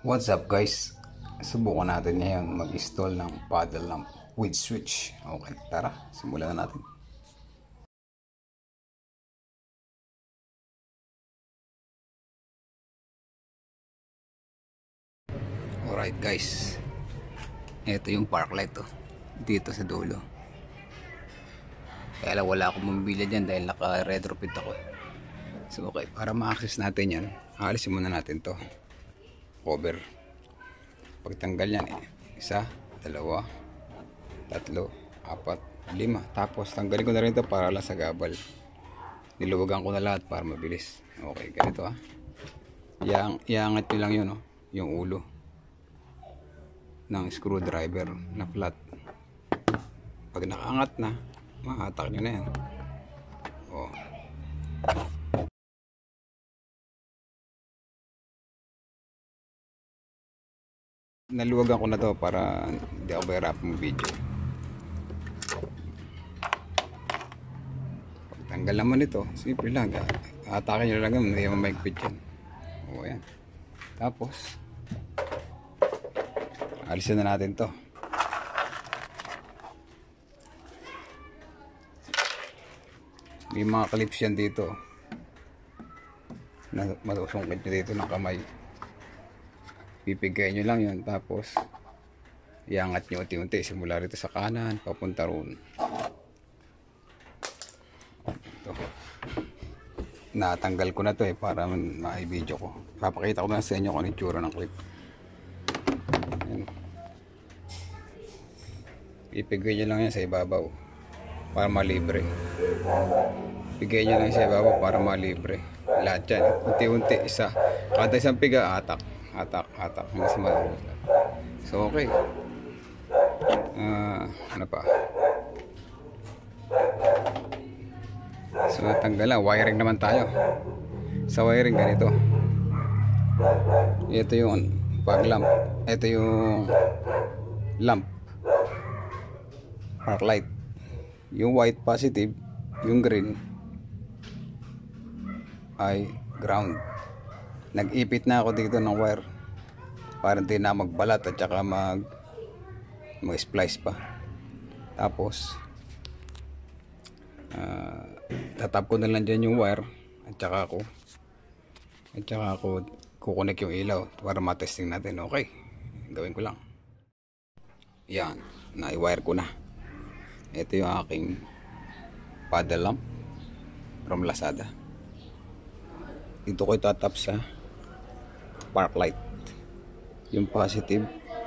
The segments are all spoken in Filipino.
What's up guys? Subukan natin ngayon mag-install ng paddle lamp with switch. Okay, tara, simulan na natin. Alright guys, ito yung park light dito sa dulo. Kaya lang wala akong mabila dyan dahil naka-retrofit ako. So okay, para ma-access natin yan, alisin muna natin to cover. Pagtanggal yan isa, dalawa, tatlo, apat, lima. Tapos tanggalin ko na rin ito para lang sa gabal. Niluwagan ko na lahat para mabilis. Okay, ganito iangat nyo lang yun yung ulo ng screwdriver na flat. Pag nakaangat na, mahatak nyo na yan. Naluwagan ko na to para hindi ako mahirap ng video. Pagtanggal naman ito, simple lang. Atakin nyo lang yan, hindi naman maigpit yan. Yan. Tapos alisin na natin to. May mga clips yan dito na matusungkit nyo dito ng kamay. Pipigay nyo lang yun, tapos iangat nyo unti-unti simula rito sa kanan papunta roon. Ito. Natanggal ko na to para ma-video ko. Papakita ko na sa inyo kung ano yung tsura ng clip. Ayan. Pipigay nyo lang yan sa ibabaw para malibre. Pigay nyo lang sa ibabaw para malibre. Lahat yan, unti-unti, isa. Kada isang piga, atak. So okay. Ano pa? So natanggal na. Wiring naman tayo. Sa wiring ganito. Ito yung fog lamp. Ito yung lamp, park light. Yung white positive, yung green ay ground. Nag-ipit na ako dito ng wire para hindi na magbalat at saka mag-splice pa. Tapos tatap ko na lang dyan yung wire at saka ako kukunik yung ilaw para matesting natin. Okay, gawin ko lang. Yan, na-wire ko na. Ito yung aking paddle lamp from Lazada. Dito ko itatap sa park light. Yung positive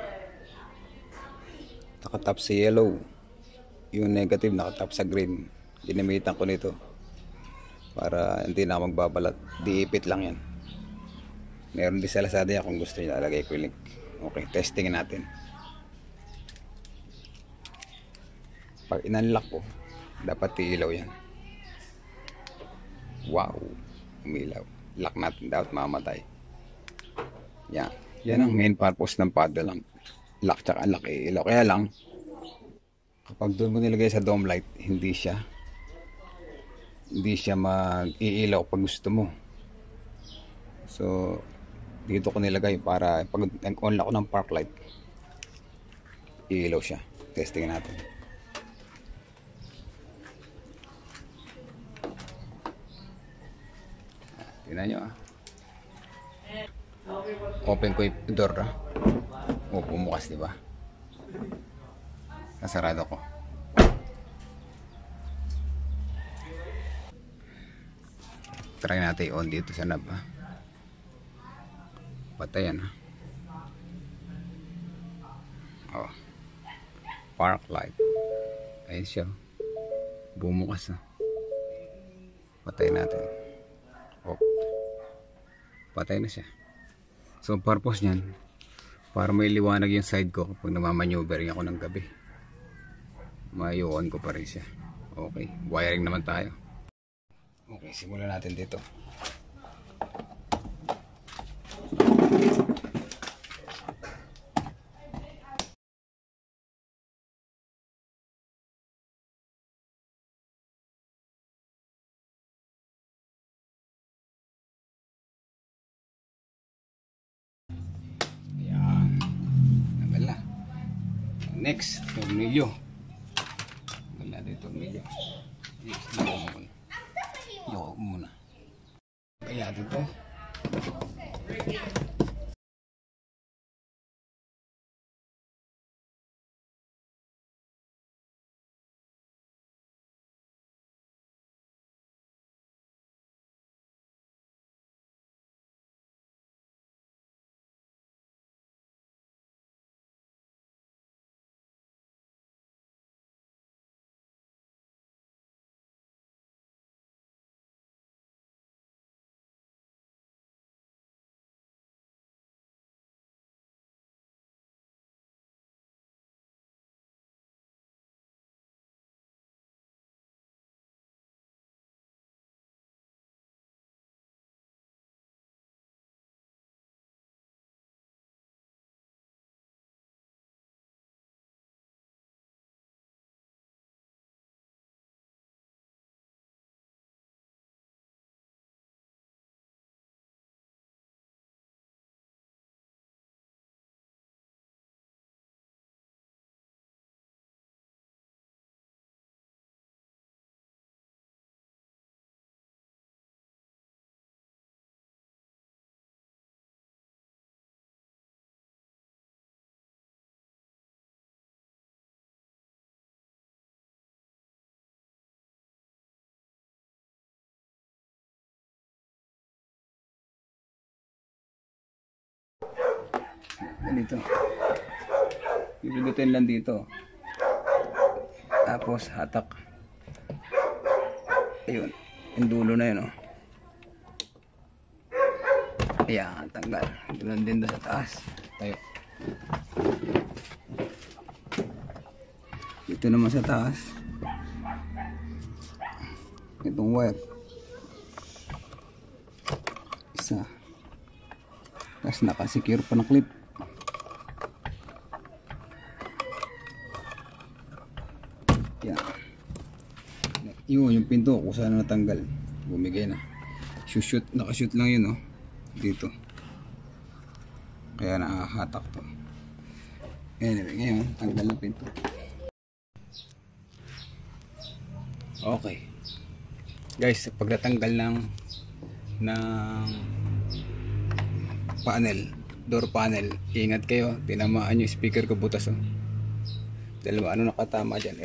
nakatap sa yellow, yung negative nakatap sa green. Dinamitan ko nito para hindi na magbabalat. Diipit lang yan. Meron din sa Lazada kung gusto niyo, lalagay ko yung link. Okay, testingin natin. Pag inunlock ko, dapat iilaw yan. Wow, umilaw. Lock natin, dapat mamatay. Yan ang main purpose ng paddle lamp. Lock tsaka unlock, iilaw. Kaya lang kapag doon mo nilagay sa dome light, hindi siya mag-iilaw pag gusto mo. So dito ko nilagay para pag nag-on ko ng park light, iilaw siya. Testingin natin. Tingnan nyo open ko yung door bumukas, diba? Nasarado ko. Try natin on dito sa knob patayan park light. Ayun siya, bumukas patay natin. Patay na siya. So purpose niyan para may liwanag yung side ko kapag namamaneuver ako ng gabi. May-on ko pa rin siya. Okay, wiring naman tayo. Okay, simulan natin dito. Next, tornilyo. Wala natin tornilyo. Yoko muna. Kaya natin to. Ganito. Pipindutin lang dito. Tapos hatak. Ayun. Yung dulo na yun, oh. Ayan, tanggal. Doon din sa taas. Tayo. Dito naman sa taas. Itong wire. Isa. Tapos nakasecure pa na clip. Yan. Yun, yung pinto kung saan natanggal. Bumigay na. Shoot, nakashoot lang yun, oh. Dito. Kaya nakahatak to. Anyway, ngayon, tanggal na pinto. Okay. Guys, pag natanggal ng panel, door panel, ingat kayo, tinamaan yung speaker ko butas, oh. Dalawa, ano nakatama dyan,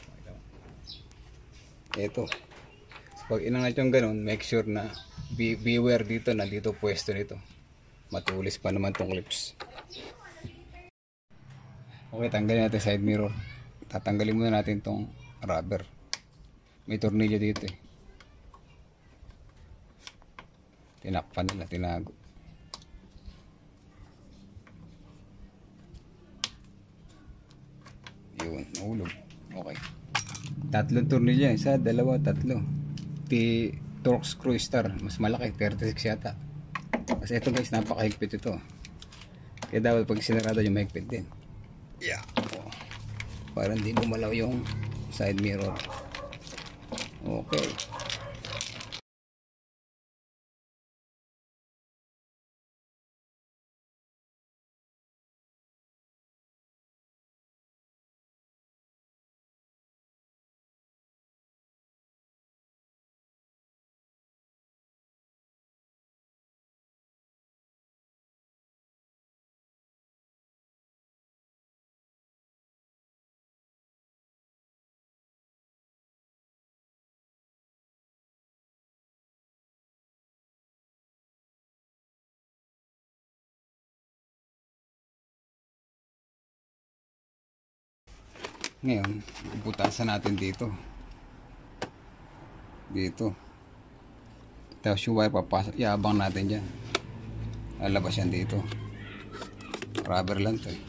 ito pag inangat yung ganun, make sure na beware dito na dito pwesto nito, matulis pa naman tong clips. Okay, tanggalin natin side mirror. Tatanggalin muna natin tong rubber, may tornilyo dito, eh. Tinakpan nila, tinago. Yun, nahulog. Okay. Tatlong tornilyo, isa, dalawa, tatlo. Torx screw star, mas malaki, 36 yata. Kasi ito guys, napakahigpit ito. Kaya dapat pag sinarado yung mahigpit din. Yeah. Oh. Para hindi gumalaw yung side mirror. Okay. Ngayon, butasan natin dito. Tapos yung wire papasok, iabang natin dyan. Lalabas yan dito. Rubber lang to, eh.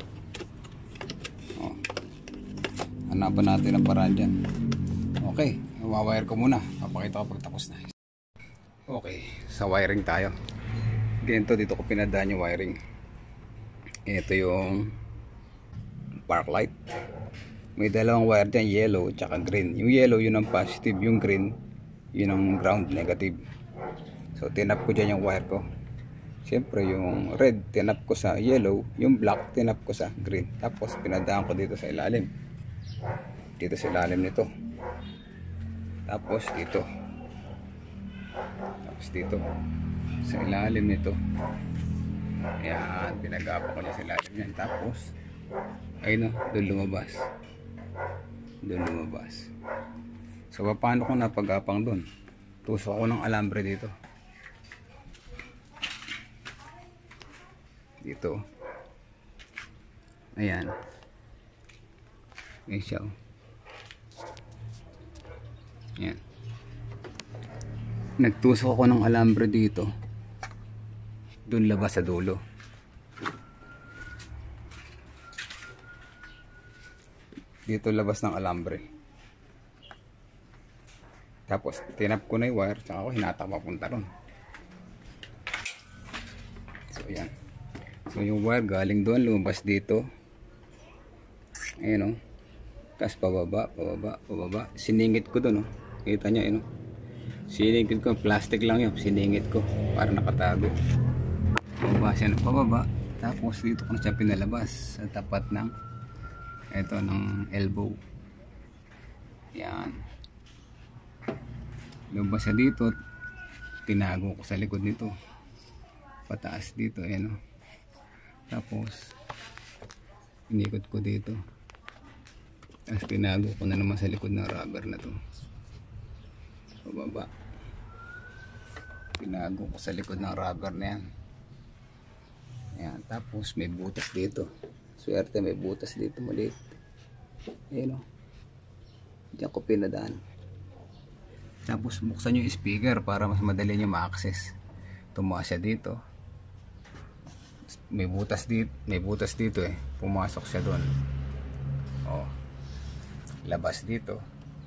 Oh. Hanapan natin ang paraan dyan. Okay, wawire ko muna. Papakita ko pag tapos na. Okay, sa wiring tayo. Ganito, dito ko pinadaan yung wiring. Ito yung park light. May dalawang wire dyan, yellow tsaka green. Yung yellow, yun ang positive. Yung green, yun ang ground, negative. So tinap ko dyan yung wire ko. Siyempre yung red tinap ko sa yellow, yung black tinap ko sa green. Tapos pinadaan ko dito sa ilalim. Dito sa ilalim nito. Tapos dito. Tapos dito. Sa ilalim nito. Ayan, pinagapa ko na sa ilalim yan. Tapos, ayun o, doon lumabas. Doon lumabas. So, paano ko napagapang doon? Tusok ko ng alambre dito. Dito. Ayan. Ayan siya o. Ayan. Nagtusok ako ng alambre dito. Doon labas sa dulo. Dito labas ng alambre. Tapos tinap ko na yung wire, tsaka ako hinata papunta ron. So yan. So yung wire galing doon, lumabas dito. Ayan o. Tapos pababa, pababa, pababa. Siningit ko doon o. Kita nyo yun o. Siningit ko, plastic lang yun. Siningit ko para nakatago. Pababa siya ng pababa. Tapos dito ko na siya pinalabas sa tapat ng ito ng elbow. Yan. Lumabas siya dito. Tinago ko sa likod nito. Pataas dito. Ayan o. Tapos inikot ko dito. Tapos tinago ko na naman sa likod ng rubber na to. Pababa. Tinago ko sa likod ng rubber na yan. Ayan. Tapos may butas dito. Swerte may butas dito maliit. Ayan o. Diyan ko pinadaan. Tapos buksan yung speaker para mas madali nyo ma-access. Tumaas siya dito. May butas dito eh. Pumasok siya doon. Oh. Labas dito.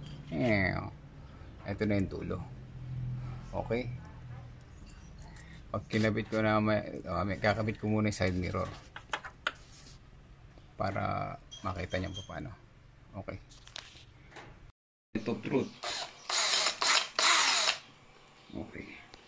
Ito na yung dulo. Okay. Pag kinabit ko na kakabit ko muna yung side mirror para makita niyo paano. Okay. Ito truth. Okay.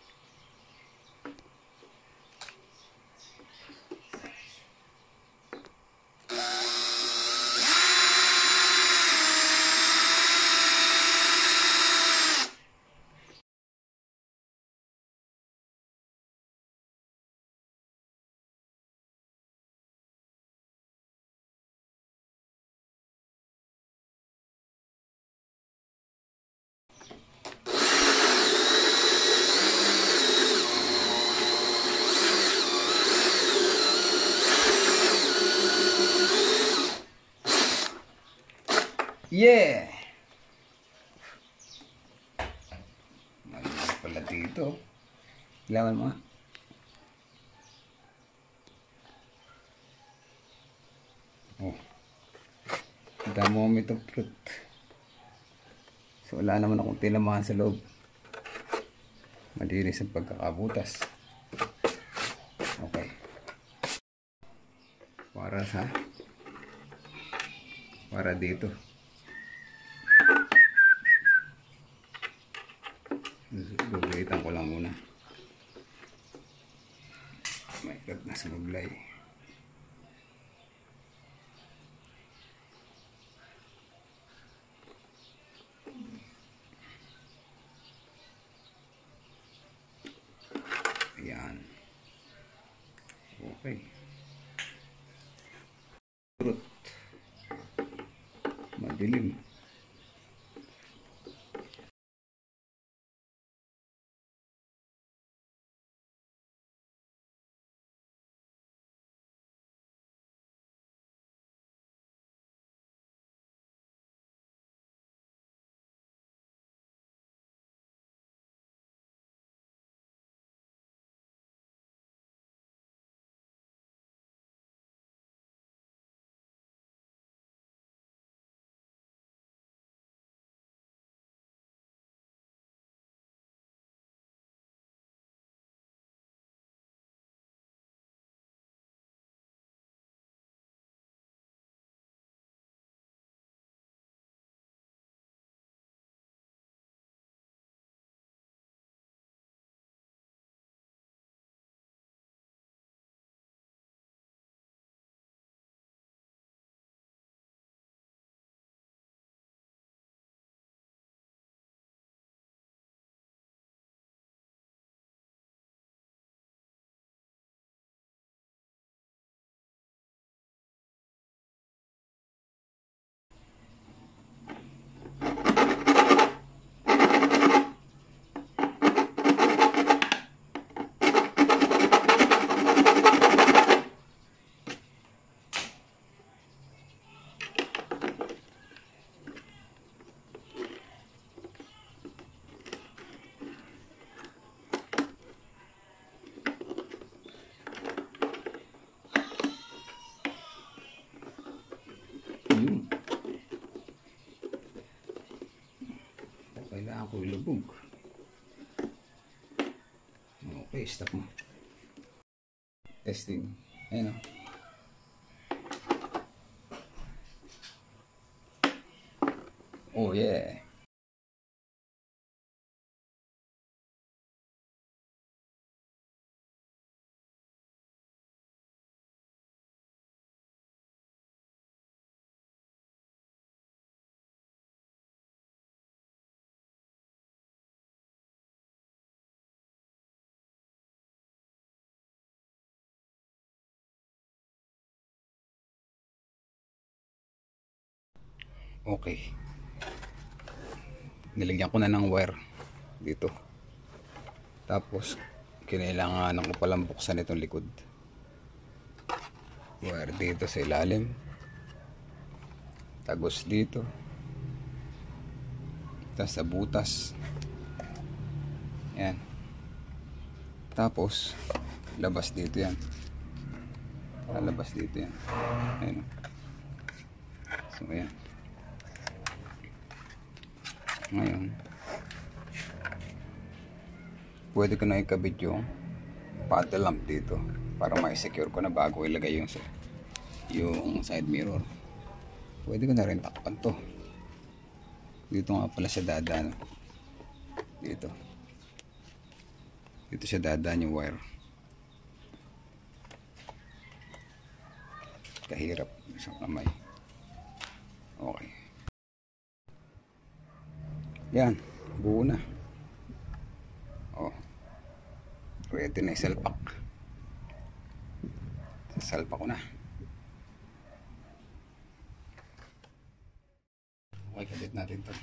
Yeah! Mayroon pala dito. Ilawan mo. Oh. Thermometer fruit. So wala naman akong tinamahan sa loob. Malinis ang pagkakabutas. Okay. Para dito. Gugulitan ko lang muna. May cut na sumuglay. Ayan. Okay. Madilim. ako'y lubog. Okay, stop mo. Testing. Ayan o. Oh yeah. Okay. Nilagyan ko na ng wire dito. Tapos kinailangan ko palang buksan itong likod. Wire dito sa ilalim. Tagos dito. Tapos sa butas. Yan. Tapos labas dito yan. Lalabas dito yan. Ayan. So ayan. Ngayon, pwede ko na ikabit yung paddle lamp dito para ma-secure ko na bago ilagay yung side mirror. Pwede ko na rin takpan to. Dito nga pala siya dadaan. Dito siya dadaan yung wire. Kahirap sa kamay. Okay. Yan, buo na. Oh. Ready na isalpak. Sasalpak ko na. Okay, kabit natin to.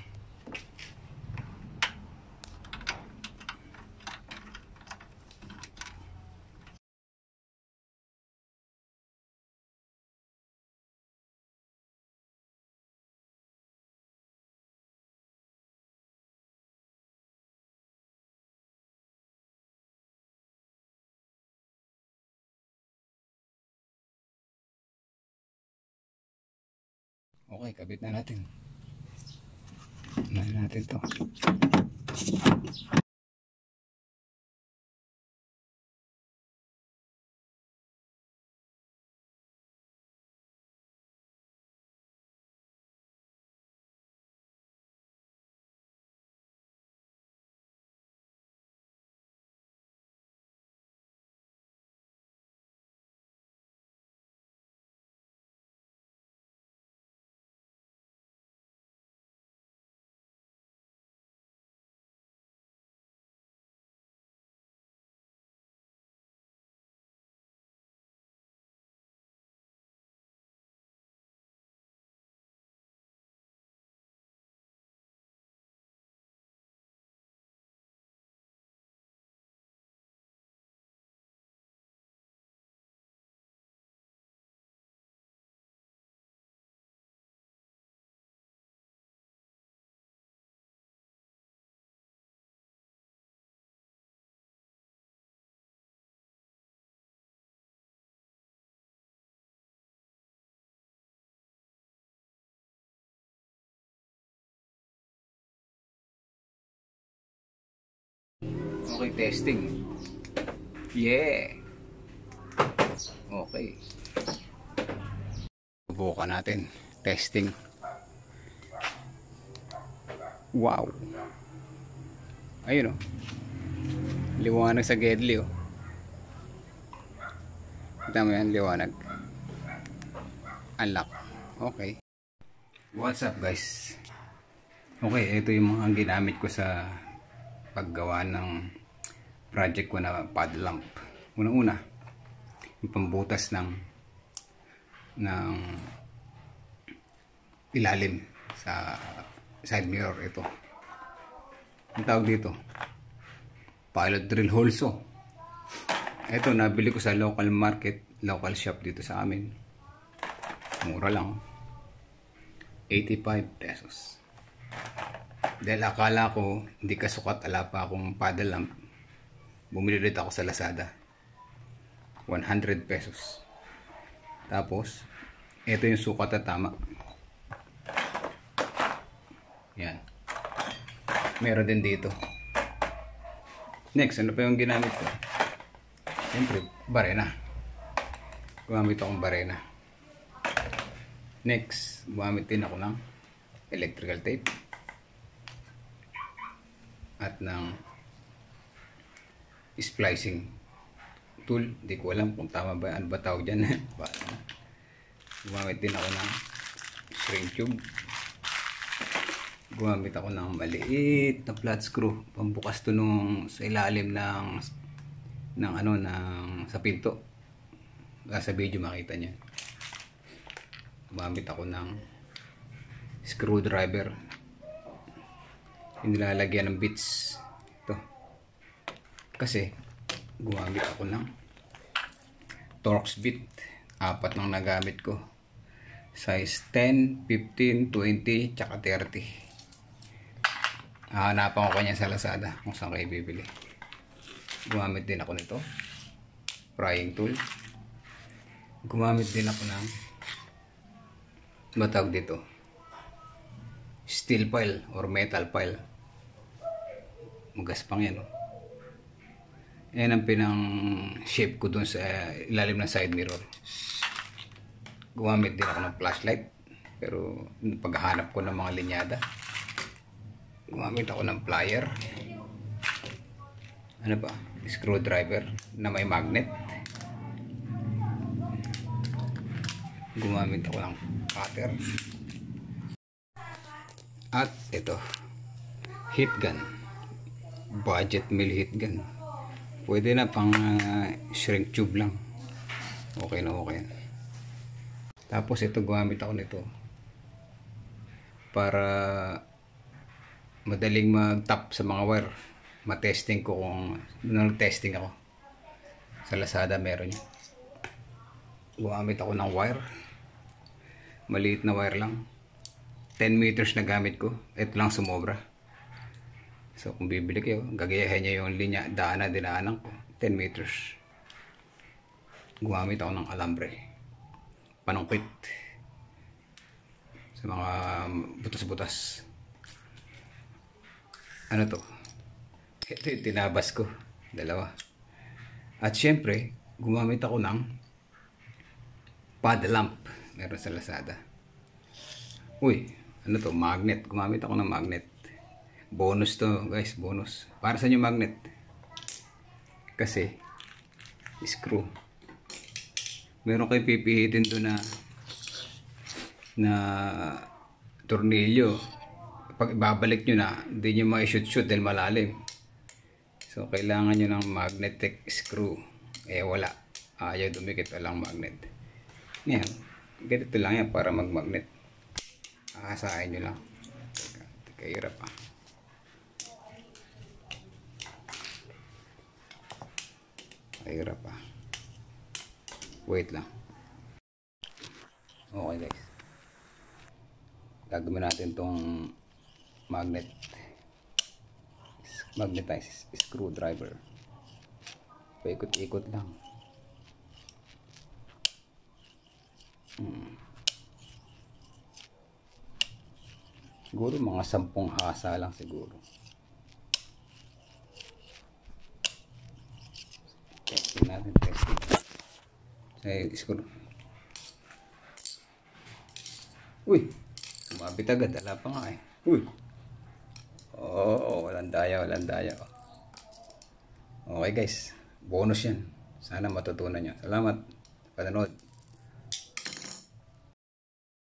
Okay, kabit na natin. Unahin natin to. Okay, testing. Yeah. Okay. Subukan natin. Testing. Wow. Ayun oh. Liwanag sa Gedli oh. Kita mo yan, liwanag. Unlock. Okay. What's up guys? Okay, ito yung mga ginamit ko sa paggawa ng project ko na paddle lamp. Unang-una, yung pambutas ng ilalim sa side mirror. Ito ang tawag dito, pilot drill hole saw. Ito nabili ko sa local market, local shop dito sa amin. Mura lang, 85 pesos. Dahil akala ko hindi kasukat, ala pa akong paddle lamp, bumili rin ako sa Lazada, 100 pesos. Tapos ito yung sukat na tama. Yan. Meron din dito. Next, ano pa yung ginamit ko? Siyempre, barena. Gumamit akong barena. Next, gumamit din ako ng electrical tape. At ng splicing tool. Hindi ko alam kung tama ba. Ano ba tawag dyan? Gumamit din ako ng shrink tube. Gumamit ako ng maliit na flat screw. Pambukas to nung sa ilalim ng sa pinto. Sa video makita niya. Gumamit ako ng screwdriver. Nilalagyan ng bits. Ito. Kasi gumamit ako ng Torx bit. 4 nang nagamit ko. Size 10, 15, 20, tsaka 30. Hanapan ko kanya sa Lazada kung saan kayo bibili. Gumamit din ako nito. Prying tool. Gumamit din ako ng matawag dito. Steel file or metal file. Magaspang yan. Yan ang pinang shape ko dun sa ilalim ng side mirror. Gumamit din ako ng flashlight. Pero paghahanap ko ng mga linyada, gumamit ako ng plier. Ano ba? Screwdriver na may magnet. Gumamit ako ng cutter. At ito, heat gun. Budget mill heat gun. Pwede na pang shrink tube lang. Okay na okay. Tapos ito, gumamit ako nito para madaling mag-tap sa mga wire. Ma-testing ko kung nag-testing ako. Sa Lazada meron yun. Gumamit ako ng wire. Maliit na wire lang. 10 meters na gamit ko. Ito lang sumobra. So kung bibili kayo, gagayahin nyo yung linya, dinaanan ko. 10 meters. Gumamit ako ng alambre. Panungkit. Sa mga butas-butas. Ano to? Ito yung tinabas ko. 2. At syempre, gumamit ako ng pad lamp. Meron sa Lazada. Uy, ano to? Magnet. Gumamit ako ng magnet. Bonus to, guys. Bonus. Para sa inyo magnet. Kasi, screw. Meron kayong pipihitin doon na tornilyo. Pag ibabalik nyo na, hindi nyo ma-shoot dahil malalim. So, kailangan nyo ng magnetic screw. Eh, wala. Ayaw dumikit, walang magnet. Yan. Ganito lang yan para mag-magnet. Akasahin nyo lang. Kahirap pa. Kahirap pa. Wait lang. Okay guys. Gagawin natin tong magnetized screwdriver. Paikot-ikot lang. Siguro mga 10 hasa lang siguro. Testing natin, testing. Screw. Uy! Sumabit agad. Wala pa nga eh. Uy! Oo, walang daya, walang daya. Okay guys, bonus yan. Sana matutunan nyo. Salamat sa panonood.